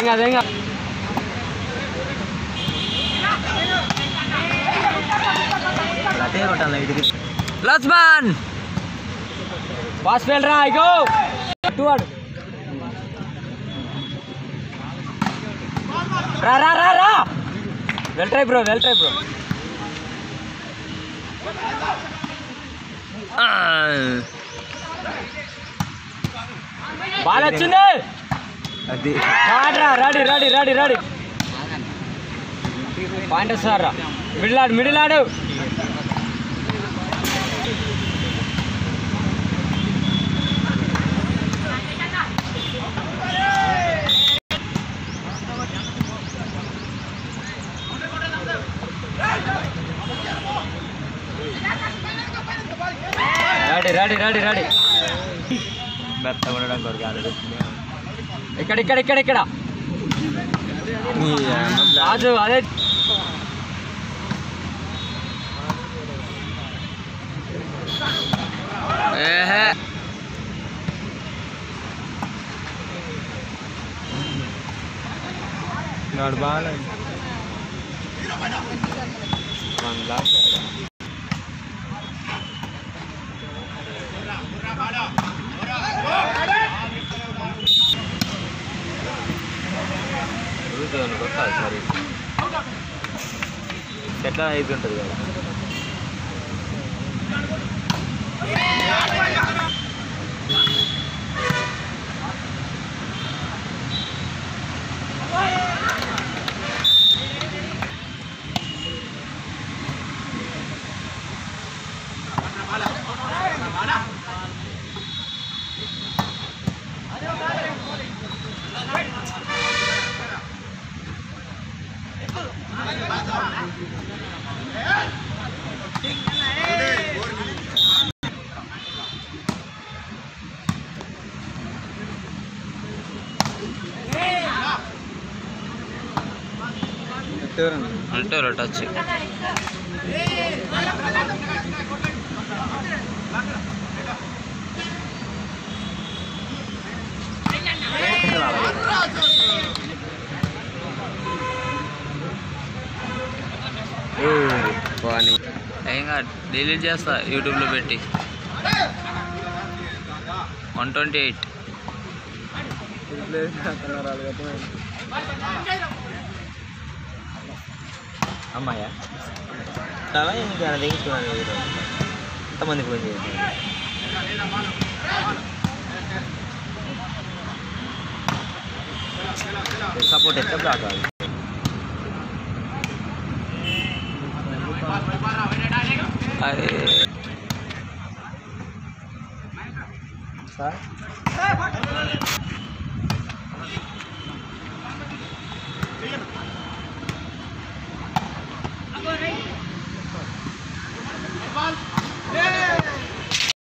देंगे Lakshman pass fail रहा है गो टूअर्ड रा रा रा रा वेल ट्राई ब्रो బాల్ వచ్చింది అది ఆడరా రెడీ పాయింట్ వస్తారా మిడిల్ ఆడు రెడీ మెత్త ఉండడం కొరకు ఇక్కడ రాజు అదే నడవాలి సరే ఎట్లా అయితే ఉంటుంది కదా టచ్ ఇంకా డిలీట్ చేస్తా యూట్యూబ్లో పెట్టి 128 అమ్మాయా చాలా ఇంకా తెగించుకున్నాను ఎంతమంది ఫోన్ చేశారు సపోర్ట్ ఎంత బ్లాక్ అరే సార్ ball